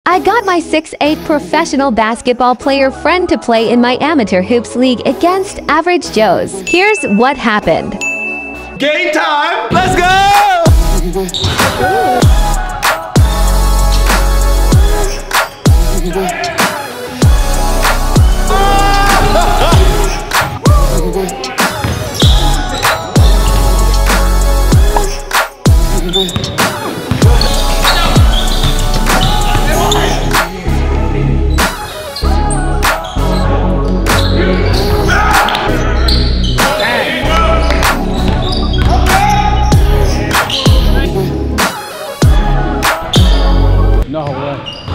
I got my 6'8" professional basketball player friend to play in my amateur hoops league against average Joes. Here's what happened. Game time! Let's go! No way.